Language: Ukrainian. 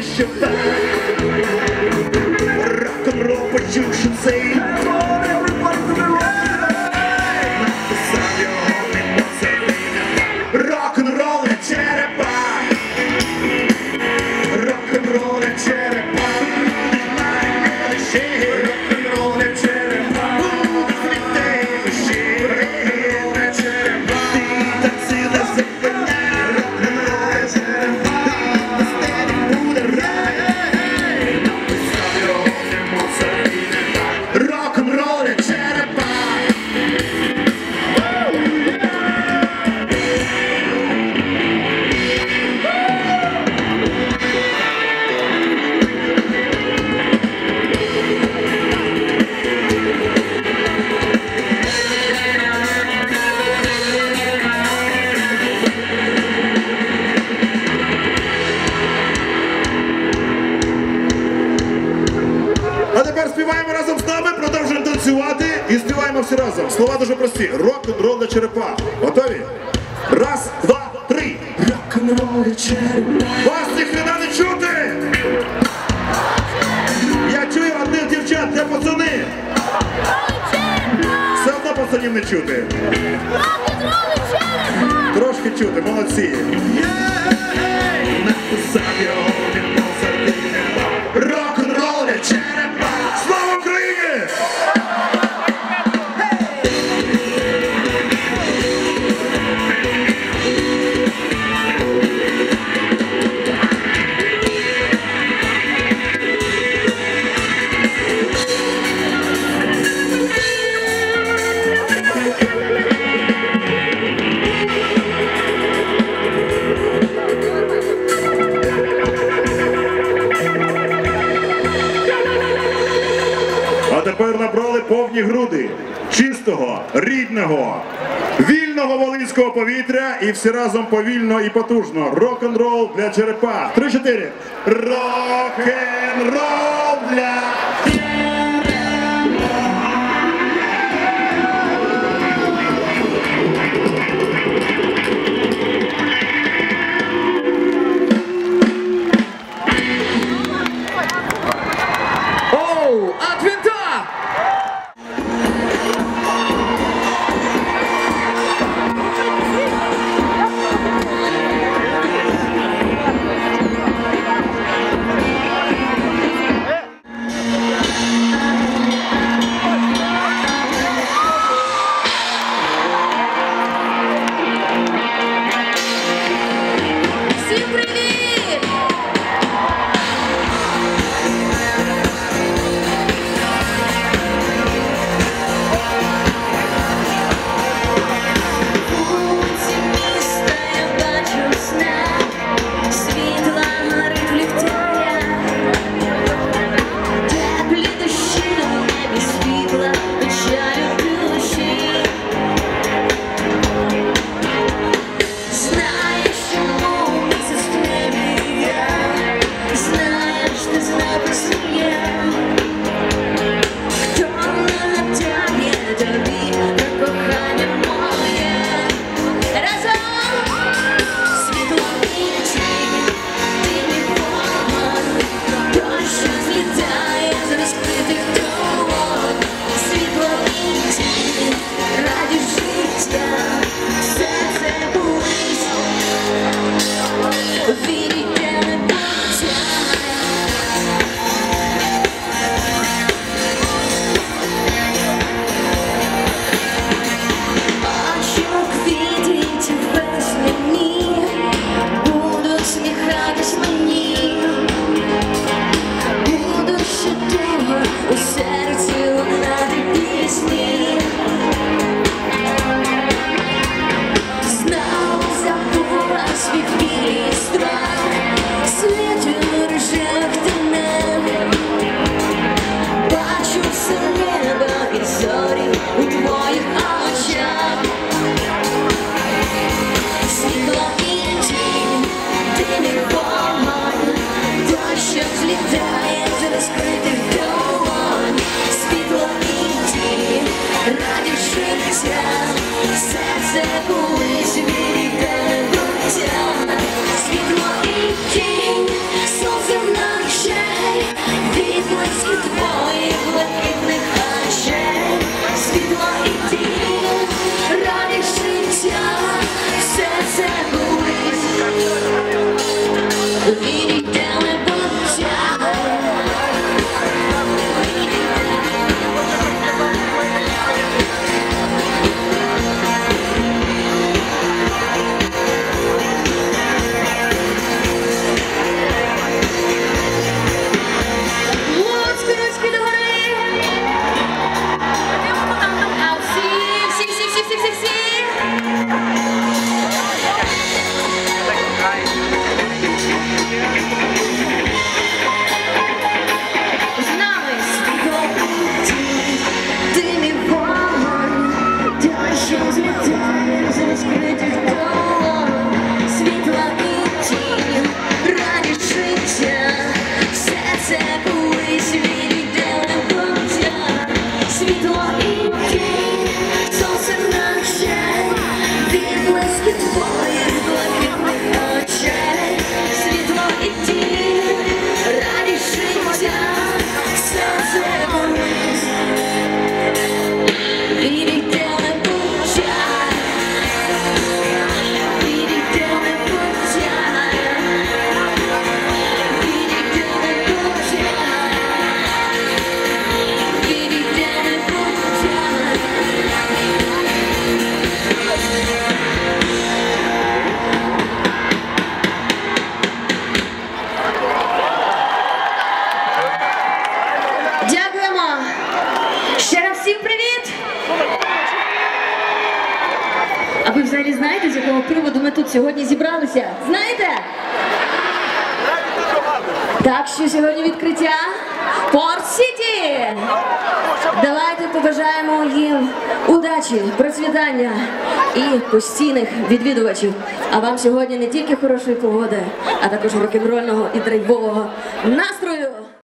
що так. Рок-н-рол почувши цей написав його не Моцарт. Рок-н-рол не черепа. Рок-н-рол не черепа. Рок-н-рол не черепа. Відлітей душі. Рок-н-рол не черепа. Ти танці не зупиняй. Рок-н-рол не черепа. Без тебе буде рай. Написав його не Моцарт і не так. Рок-н-рол не черепа. А тепер співаємо разом з нами, продовжуємо танцювати і співаємо всі разом. Слова дуже прості. Рок-н-рол для черепа. Готові? Раз, два, три. Рок-н-рол для черепа. Вас ніхрена не чути! Я чую одних дівчат, де пацани? Все одно пацанів не чути. Трошки чути, молодці. Написав його не Моцарт і не так. Рок-н-рол для черепа. Слава Україні! А тепер набрали повні груди чистого, рідного, вільного волинського повітря і всі разом повільно і потужно. Рок-н-рол для черепа. 3-4. Рок-н-рол для Світло і тінь, сонце в нас. Віддали буття. Ручки догори. А всі. З нами ти мій вогонь, та що злітає з розкритих долонь, світла і тінь, радість життя, все це колись віддали буття. Світло і тінь, сонце навчай, відблиски твоїх блакитних очей. Світло і тінь, радість життя, все це колись віддали буття. Віддали буття. Віддали буття. Віддали буття. Дякуємо! Ще раз всім привіт! А ви взагалі знаєте, з якого приводу ми тут сьогодні зібралися? Знаєте? Так, що сьогодні відкриття Порт Сіті! Давайте побажаємо їм удачі, процвітання і постійних відвідувачів. А вам сьогодні не тільки хорошої погоди, а також рок-н-рольного і драйвового настрою!